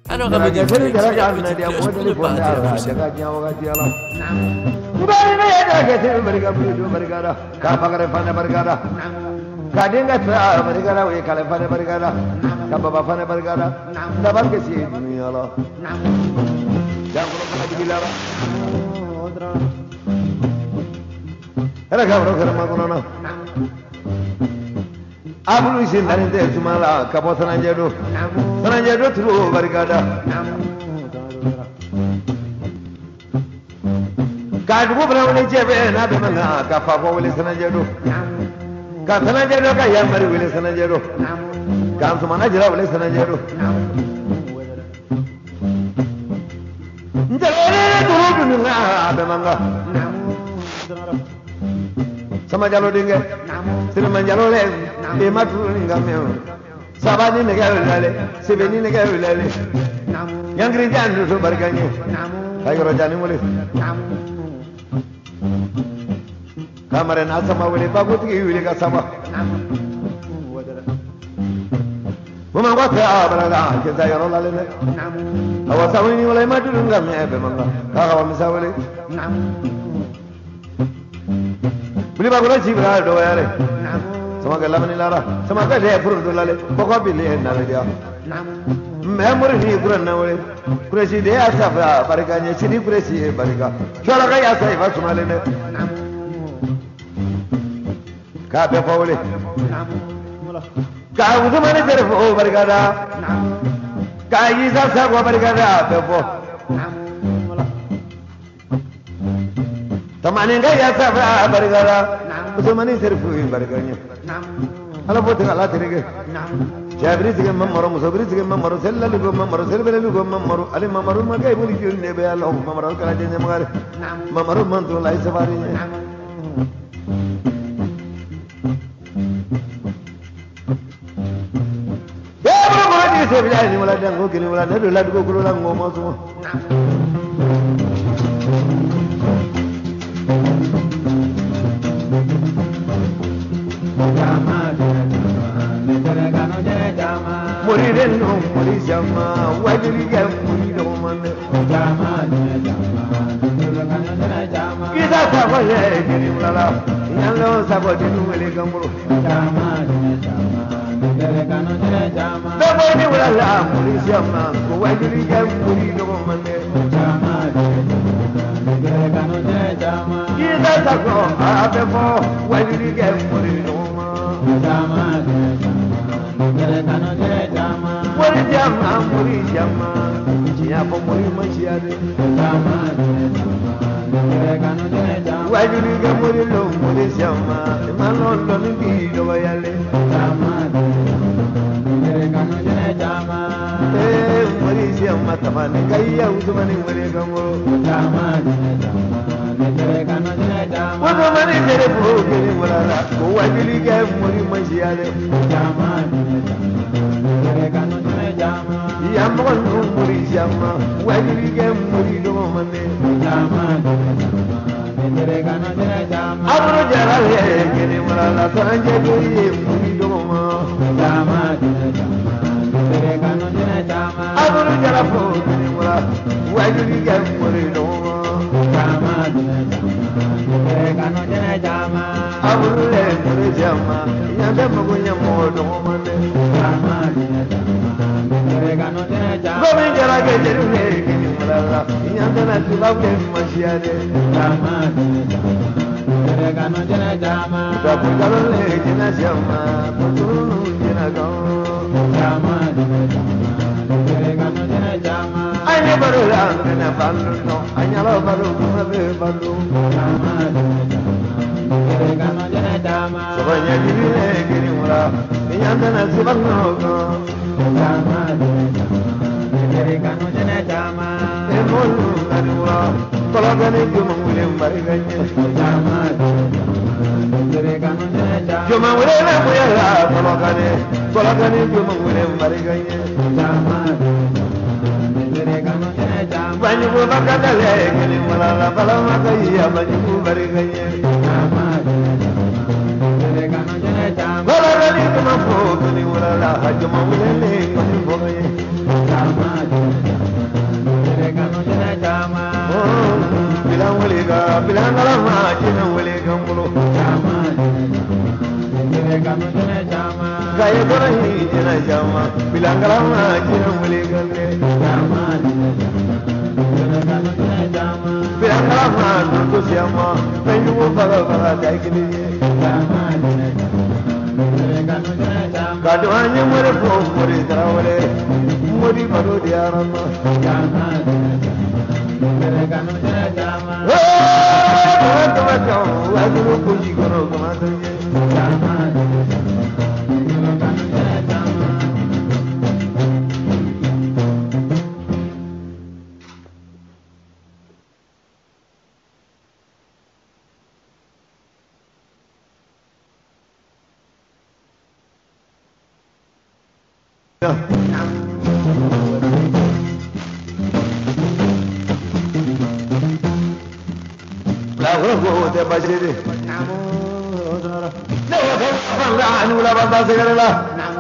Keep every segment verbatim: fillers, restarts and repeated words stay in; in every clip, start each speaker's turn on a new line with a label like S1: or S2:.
S1: Alors, abonnez-vous, activez la petite cloche pour ne pas rater la prochaine.
S2: Kadinga tra barigara we kala fane barigara kababa fane barigara dabar ke si dunia la jangan kena dibilang era kabro kerma kono abulu sin dan de sumala kabo sananjedo sananjedo tru barigara kadu bra woni jebe na be manga kafa bo wali sananjedo Kasana jero ka yamari wile sana jero kam sumana jero wile sana jero njere duru dunu na abemanga sama jalo dinge sirman jalo le e matu ngame sabani ne gawe lale sebeni ne gawe lale yangri jandu so barganye ayro jani mole kamare na sama wele bagut gi wele ka sama mama wata abara ke da yaro lale ne awa sawini wala ma dulu ngam ne be manga ka ka mi sawele buli bagura ji bra do yare sama ga lamani lara sama ga le furu do lale ko ko bi le na le dia memori ni kuran na wele kuresi de asafa bariganye sini kuresi bariga chola ga ya sai va sumale ne ka be fawle ka wudu mane tere fo barigada ka yi sa sa ko barigada be fo tamane ga ya sa barigada wudu mane tere fo bariganya ala fo tere ala tere ge jabri tige mamaro musabri tige mamaro sellali go mamaro selbele go mamaro ali mamaro ma ga boli jonne be allah mamaro kala jenne magare mamaro man to lai safari Sebelum mulai dangu kini mulai dari lalu go kulo lang ngomong semua. Muridin um murid jama wajib jam murid domane. Kita sahaja kini mulai yang lo sahaja di rumah gambro. Bebo ni wala la polisi ama ko wajiri jam muri do mane Kita sako abebo wajiri jam muri do ma Muri jama muri jama ya po muri machiade Wajiri jam muri lo muri jama malon lo ni do yale Eh, Malaysia mata mana gaya usmani mari kamu. Walau mana jadi puluh kali mulala, kau wajib gaya mari Malaysia le. Yang bukan Malaysia mah, wajib gaya mari dong mana. Abro jalan le, kini mulala teranja gaya mari dong mah. Abro jalan pun kini mulala, wajib gaya mari dong mah. Abro le mari jama, yang dah magunya modo mana. Kami jalan ke jeru le, kini mulala, yang dah nanti bawa masih ada. Tapi kalau le jenas jama, betul jenas kau. Hanya baru lang kena balu no, hanya lo baru kena balu. Sebanyak ini kini mula, yang mana sebab no. Emol kanua, kalau kani cuma mulai mariganya. Cuma mulai lah mulai lah, kalau kani, kalau kani cuma mulai mariganya. Banyak bukan kata lagi ni malah kalau makai ya banyak bukan mariganya. Kalau kani jama fo kani wala la jama wala le kani fo ye jama tere kanu jana jama bilang wale ga bilang ala ma jina wale ga mulo jama tere kanu jana jama kaya dora hi jana jama bilang ala ma jina wale ga le jama tere kanu jana jama bilang ala ma tu siama penyu baga baga dai kini jama kado anya more po more tarawale mori baro diarama jama tere kanu jana jama oh tama tama wajuru kuji koro kama tanye jama tere kanu jana jama la go de bajere namo dara ne wa fa anu la banda segala la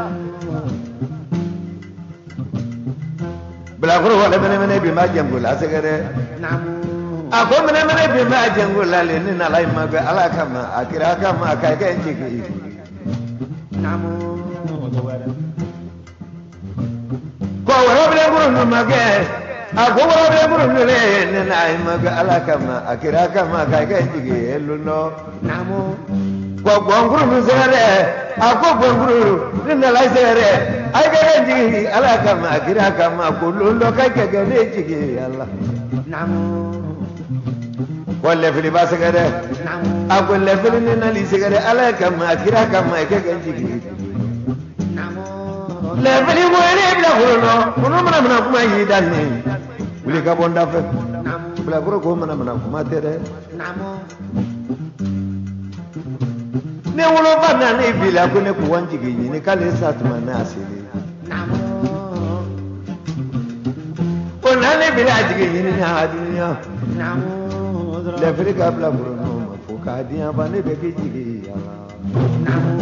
S2: bla go wala mene mene bi ma jangula segere namo ako mene mene bi ma jangula le ni na lai ma be ala kama akira kama kai kai jiki namo ko wala bla go no mage ako wala bla go no le ni na ai ma be ala kama akira kama kai kai jiki elu no namo ko gonguru no segere ako gonguru ni na lai segere ai kai jiki ala kama akira kama ko lo kai kai gane jiki Allah namo wala fili ba segere namo ako le fili ni na li segere ala kama akira kama kai kai jiki namo le fili mo ere bla ko no kono mana mana kuma yi dan ni wuli ka bonda fe namo bla ko mana mana kuma tere namo ne wolo ba na ni bila ko ne ku wanjigi ni kale satuma na asili namo o na ne bila jigi ni na dunya namo le fili ka bla ko no ma fo ka dia ba ne be ki jigi ya namo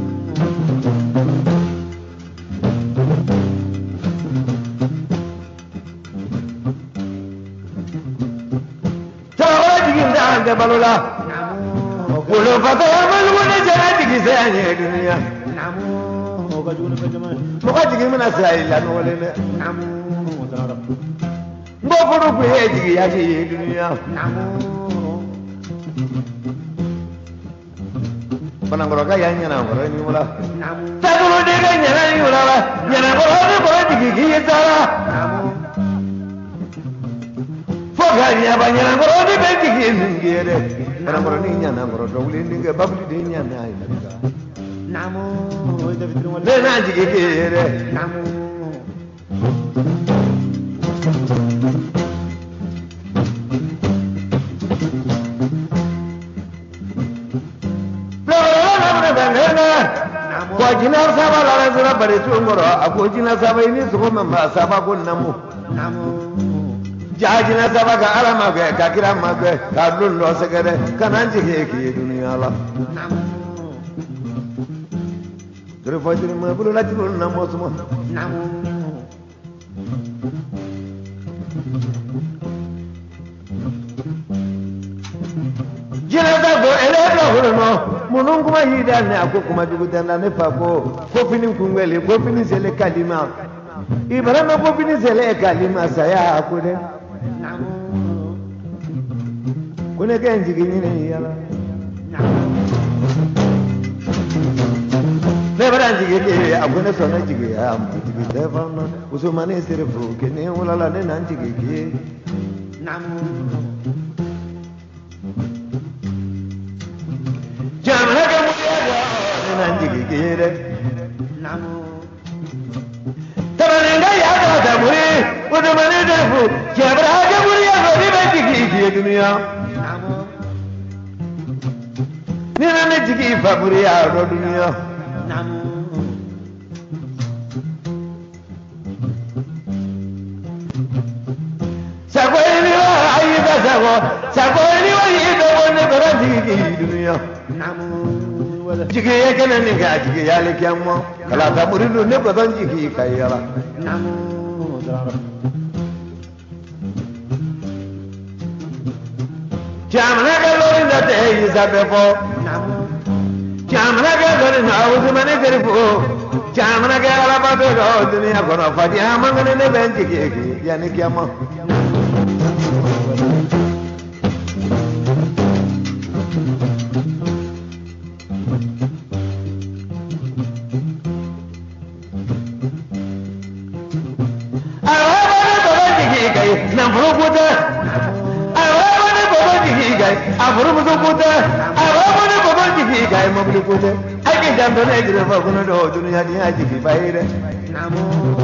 S2: de balola wolo fata yamal wona jarati ki sanye dunya namu ko junu be jama mo ko jigi mina sai la no wala ne namu dara ngo furu ko he jigi ya ki dunya namu bana ngoro ga yanya na ngoro ni wala namu ta dulu de ga nyana ni wala nyana ko de ko jigi ki sara namu ganya banyana ngoro di beki ngere era ngoro ni nyana ngoro do wuli ndinge babli de nyana ay naga namo de vitru wala le nanji kere namo ko jina saba la zura bare tu ngoro ako jina saba ini so mama saba ko namo namo jajina saba ka ala ma be ka kira ma be ka lun lo segere kanan jige ki dunia la dere fajiri ma bulu lati lun na mosuma namu jina da go ele do hono munun kuma yida ne ako kuma dugu danda ne fa ko ko finin kungwele ko finin sele kalima ibrahima ko finin sele kalima saya ko de kune kenji kinyine yala ne baranji ke akune sona jige am jige devana usumane sirfu kene wala la ne nanji ke namu jamana ke mutiya ne nanji ke re namu tabanenga ya da muri usumane sirfu jabra ke muri ya ri be jige dunia nina ne jigi faburi ya ro dunia namu sagoini wa ayida sago sagoini wa yido wonne bara jigi dunia namu jigi ye kene ni ga jigi ya le kyamo kala ta murilu ne ko don jigi kayala jamana ga lori da te isabe fo jamana ga lori na awuzu mane terfo jamana ga ala ba do dunia kono fadi amangane ne ben jigi ya ni kyamo Ake jambo na jire fa kuno do dunia ni aji fi bayre namo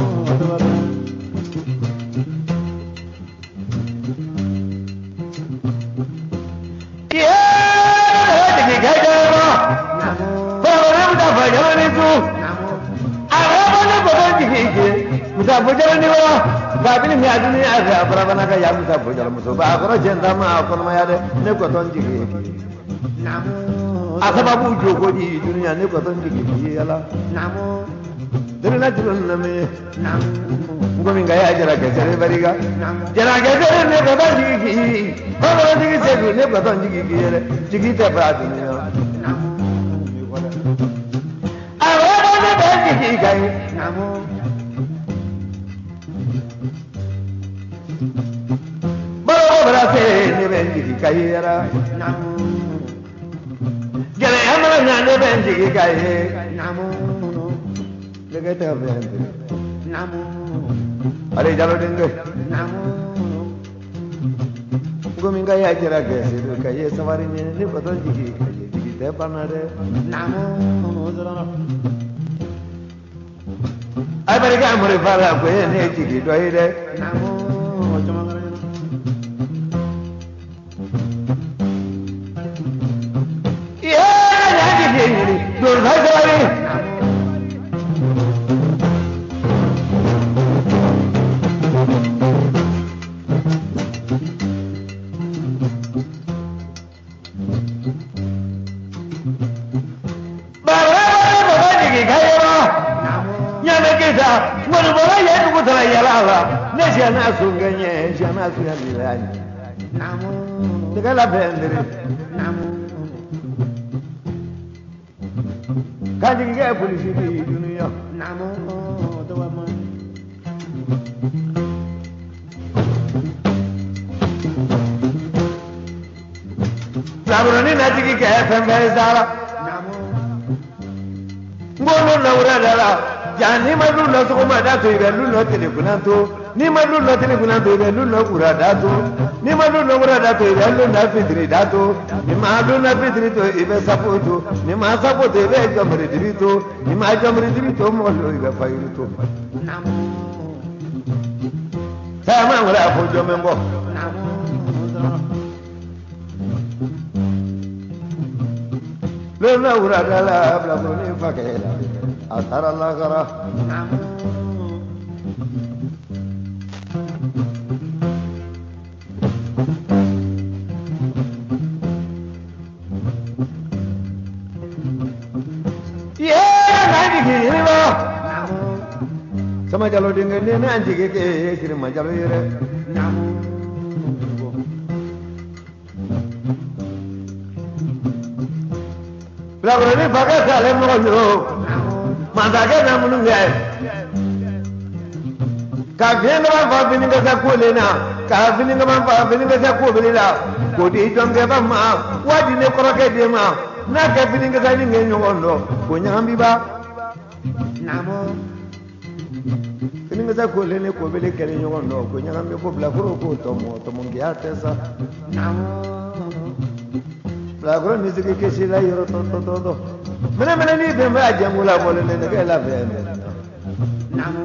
S2: yeah de ga ga namo ba ba da fa jawani tu ara ba ne ba ji ke musa bujara ni wa ba bi ni aduni aga bara bana ga ya musa bujara muso ba ko jenda ma ko ma ya de ne ko ton ji ke namo asababu jogo di dunia ne ko ton jigi yala namo dina tulun name namo ngomi ngaya jara ke sere bariga jara ke sere ne ko ton jigi ko ko jigi se ne ko ton jigi yele jigi te ba dunia namo awa ne ba jigi gai namo baro bra se ne ben jigi kai yara namo jale amala nyane ben jigi kai namo lege te ben namo ale jalo denge namo gomi ga ya jira ke sidu kai sawari ne ne badon jigi kai jigi te banare namo zara ai bari ga amore fara ko ne jigi do ide namo chama Dur bhagari bara bara jigi khayra nyane kita mon bara ye ku thala yala la ne shana sunganye shana suyalilani namo tegala bendere namo kaji ke polisi di dunia namo tawama laburani najiki ke fembe sala namo ngono nawra dala jani madu no so ma da to ibe lu no tele kunanto ni madu no tele kunanto ibe lu no kura da to ni madu no kura da to ibe lu na fitri da to ni madu na fitri to ibe sapoto ni ma sapoto ibe jamri dirito ni ma jamri dirito mo lo ibe fayito namo sama ngara fo jo membo namo lo na kura dala bla bla ni fakela asara Allah kara namo sama jalo dinga ne na jige ke kiri ma jalo yere namo la brone baga sale mo yo mandaga na mununga ka gena ba ba bininga sa ko lena ka bininga ba ba bininga sa ko bilila ko di jonge ba ma wadi ne ko roke de ma na ka bininga sa ni ngenyo ngondo ko nyambi ba namo bininga sa ko lene ko bele kere ngondo ko nyambi ko bla ko ko to mo to mo ngia tesa namo bla ko ni zike ke sila yoro to to to to mena mena ni be ma jamula mo le ne ke la be namo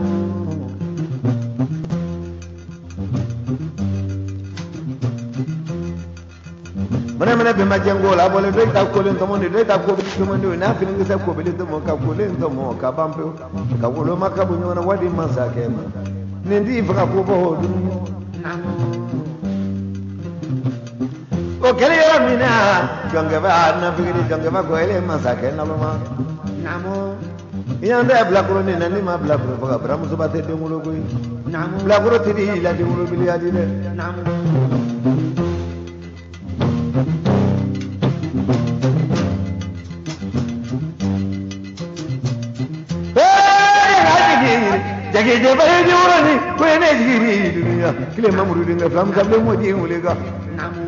S2: mana mana be ma jango la bole do ta ko len to mo ni do ta ko bi to mo ni na fi ngi sa ko bi to mo ka ko len to mo ka bampe ka wo lo ma ka bu nyona wadi man sa ke ma ni ndi fa ko bo ho du o ko kele yara mina jonge ba na bigiri jonge ba ko ele masake na luma namo yande blakuro ni nani ma blakuro faga bramu subate dengulo ko namo blakuro tidi la dengulo bili adile namo jage je bare je wurani ko ene jiri dunya kile mamuru dinga fam kable mo je wulega namu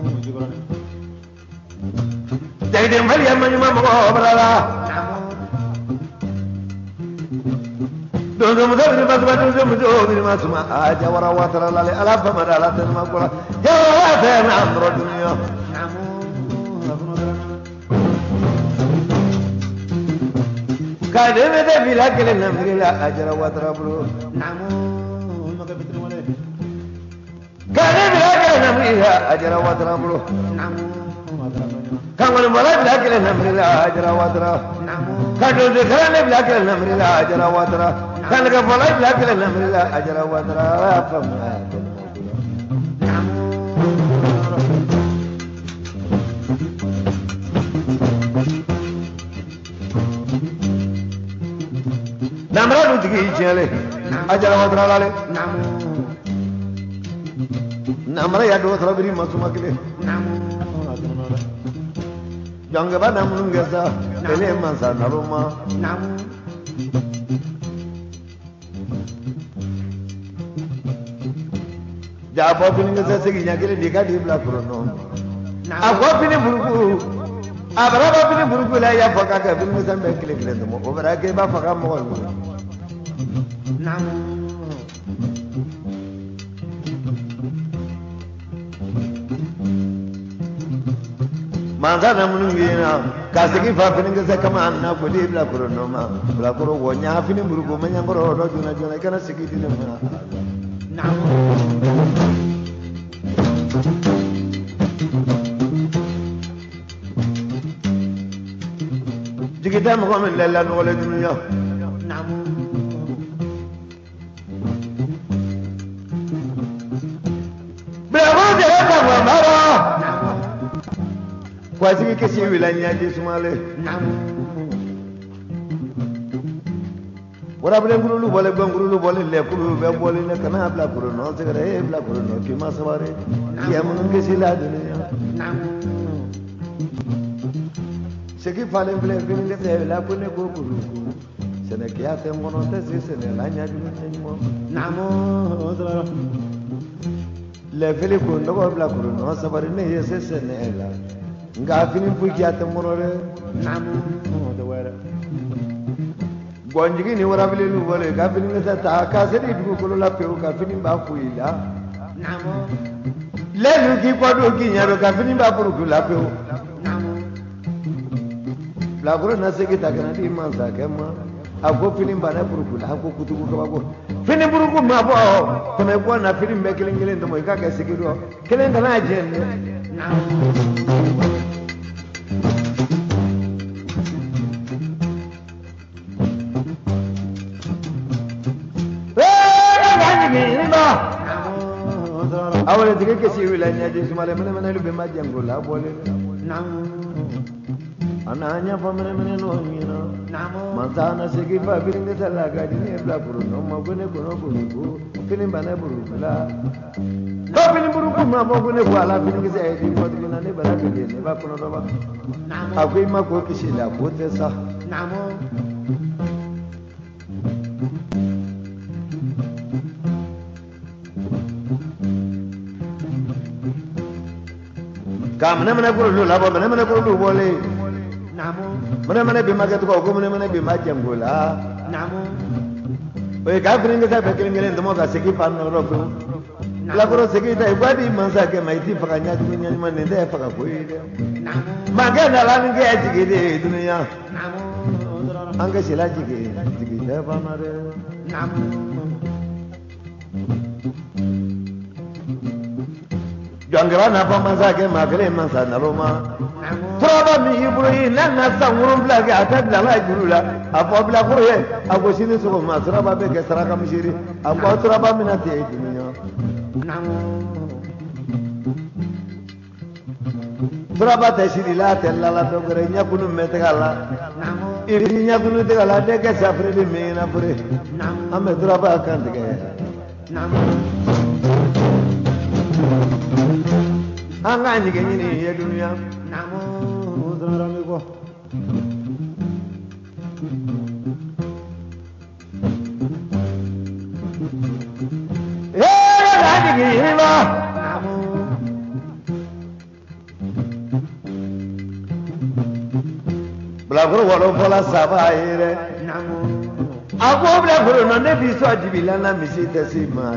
S2: jage de mbali amani mama ko barala namu do do mo do ba ba do mo do ni ma suma aja wara watara la ala fa madala tan ma ko ya wa ta na amro dunya namu kade me de bila kele namrila ajra watra bro namu maka bitri wale kade bila kele namrila ajra watra bro namu kangol mala bila kele namrila ajra watra namu kado de kale bila kele namrila ajra watra kanga mala bila kele namrila ajra watra famma namu namra lu tigi jele ajara wadra lale namu namra ya do thra biri masuma kile namu janga ba namu ngesa ele mansa naruma namu jabo bini ngesa segi nyakile dika di bla prono agwa bini buruku abraba bini buruku la ya faka ka bini ngesa be kile kile mo obara ke ba faka mo namu manza namu ngina kasigi fa fini ngesa kama anna ko di bla prono ma bla koro wonya fini buruku manyangoro do juna juna kana sigi di na namu jigita mo men lalla no wala dunya namu bravo de ka wa mara kwa sigi kesi wilanya di sumale namu wara bele ngulu bole ngulu bole le kulu be bole ne kana bla kuru no segare bla kuru no ki ma saware ya mun kesi la dunya namu seki fale bele bele de la kone ko kuru sene kia te mono te si sene la nya du mo namu le fele ko ndo bla kuru no saware ne yese sene la nga fini pu kia te mono re namu de wera gonjigi ni wara bile lu wala ka fini ngasa ta ka se di du ko la pe o ka fini ba fu ila namo le lu ki ko do ki nya do ka fini ba fu ku la pe o namo la gro na se ki ta kana di man sa ke ma a ko fini ba na fu ku la ko kutu ko ba ko fini buru ku ma bo ko me ko na fini be kelen kelen do mo ka ka se ki do kelen da na je namo awale tige kesi wilanya je sumale mene mene lu be majango la bole namu ananya fa mene mene no nyina namu manzana segi fa biringe sala ga dine bla buru no ma gone kono buru ko fini bana buru la ko fini buru ko ma mo gone ko ala fini ke sai di ko dina ne bala ke ne ba kono do ba namu akwai ma ko kishi la ko te sa namu kam mene mene ko lu labo mene mene ko lu bole namu mene mene be maget ko ko mene mene be majango la namu o ka fringe sa be kelen kelen mo ka seki pan no ro ko la ko seki ta ibadi mansa ke mai ti faka nya du nya man ne de faka ko ide namu maga na la nge ajige de dunya namu anga sila jige jige de ba na re namu jangara na pa mansa ke magre mansa na roma traba mi iburi na na sangurum blage atab la la jurula apo bla kure ago sini so ma traba be ke saraka mishiri apo traba mi na te dunya namu Suraba tashiri la tella la dogre nyakunu metegala iri nyakunu tegala de ke safre de mena pure ame suraba kan de anga ni ke ni ye dunya namo zara me ko eh la ni ke ba Blagro walo pola sabaire namo Ako blagro no ne biso adibila na misi tesi ma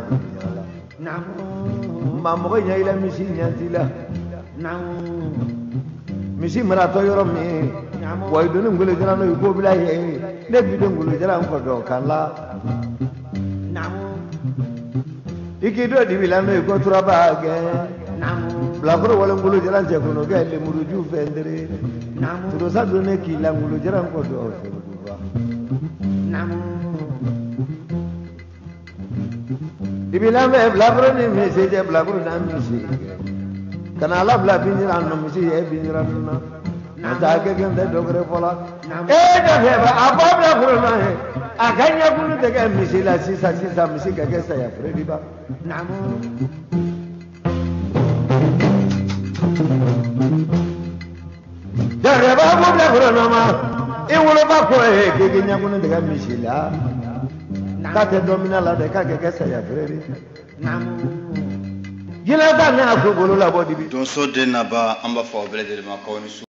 S2: namo Mamo nya ila misi nyantila namo Misi marato yoro mi namo Wai donu ngule jara no ko bila ye ne bido ngule jara ko do kala namo Ikido adibila no ko turaba ge namo Blagro walo ngulu jara je kono ge le muruju fendere namo to sa done ki la ngulu jara ko do fe namo ibila me blagro ni me se je blagro na mi se kana la bla binira no mi se e binira na na ta ke gende dogre pola e de fe ba aba blagro na he aganya kunu de ke mi se la sisa sisa mi se ke ke sa ya fredi ba namo Jare ba bu blagro na ma e wolo ba ko e ke ke nya kunu de ke mi se la Kate domina la de kake kesa ya fredi namu gila ta na ko bolo la bodi bi
S3: don so de na ba amba fa obele de ma ko ni